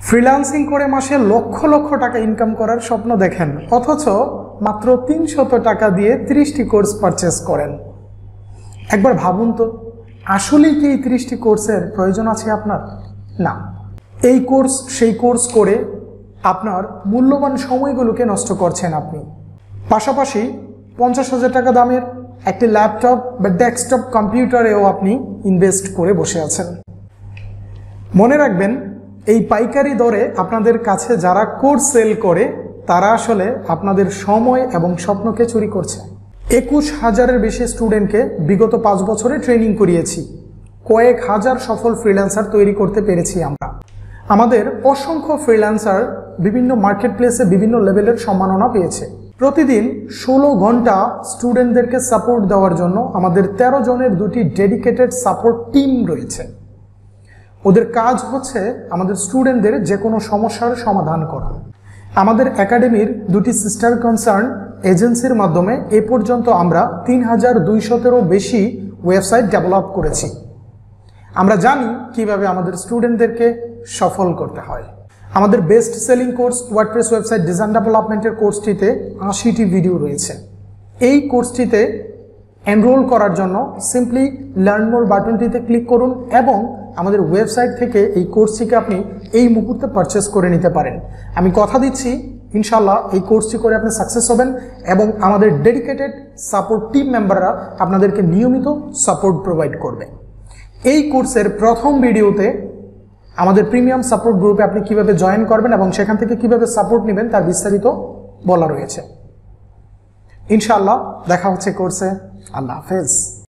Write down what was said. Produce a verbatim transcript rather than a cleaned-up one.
Freelancing করে মাসে লক্ষ লক্ষ টাকা ইনকাম করার স্বপ্ন দেখেন, অথচ মাত্র তিনশত টাকা দিয়ে ত্রিশটি কোর্স পারচেস করেন। একবার ভাবুন তো, আসলেই কি এই ত্রিশটি কোর্সের প্রয়োজন আছে আপনার? না। এই কোর্স সেই কোর্স করে আপনার মূল্যবান সময়গুলোকে নষ্ট করছেন আপনি। পাশাপাশি পঞ্চাশ হাজার টাকা দামের একটি ল্যাপটপ বা ডেস্কটপ কম্পিউটারেও আপনি ইনভেস্ট করে বসে আছেন। মনে রাখবেন, এই পাইকারি দরে আপনাদের কাছে যারা কোর্স সেল করে তারা আসলে আপনাদের সময় এবং স্বপ্নকে চুরি করছে। একুশ হাজারের বেশি স্টুডেন্টকে বিগত পাঁচ বছরে ট্রেনিং করিয়েছি। কয়েক হাজার সফল ফ্রিল্যান্সার তৈরি করতে পেরেছি আমরা। আমাদের অসংখ্য ফ্রিল্যান্সার বিভিন্ন মার্কেট প্লেসে বিভিন্ন লেভেলের সম্মাননা পেয়েছে। প্রতিদিন ষোলো ঘন্টা স্টুডেন্টদেরকে সাপোর্ট দেওয়ার জন্য আমাদের তেরো জনের দুটি ডেডিকেটেড সাপোর্ট টিম রয়েছে। ওদের কাজ হচ্ছে আমাদের স্টুডেন্টদের যে কোনো সমস্যার সমাধান করা। আমাদের একাডেমির দুটি সিস্টার কনসার্ন এজেন্সির মাধ্যমে এ পর্যন্ত আমরা তিন হাজার দুইশতেরও বেশি ওয়েবসাইট ডেভেলপ করেছি। আমরা জানি কিভাবে আমাদের স্টুডেন্টদেরকে সফল করতে হয়। আমাদের best selling course WordPress website design ডেভেলপমেন্টের কোর্সটিতে আশিটি ভিডিও রয়েছে। এই কোর্সটিতে এনরোল করার জন্য সিম্পলি লার্ন মোর বাটনটিতে ক্লিক করুন এবং আমাদের ওয়েবসাইট থেকে এই কোর্সটিকে আপনি এই মুহূর্তে পারচেস করে নিতে পারেন। আমি কথা দিচ্ছি, ইনশাল্লাহ এই কোর্সটি করে আপনি সাকসেস হবেন এবং আমাদের ডেডিকেটেড সাপোর্ট টিম মেম্বাররা আপনাদেরকে নিয়মিত সাপোর্ট প্রোভাইড করবে। এই কোর্সের প্রথম ভিডিওতে আমাদের প্রিমিয়াম সাপোর্ট গ্রুপে আপনি কিভাবে জয়েন করবেন এবং সেখান থেকে কিভাবে সাপোর্ট নেবেন তার বিস্তারিত বলা রয়েছে। ইনশাআল্লাহ দেখা হচ্ছে কোর্সে। আল্লাহ হাফেজ।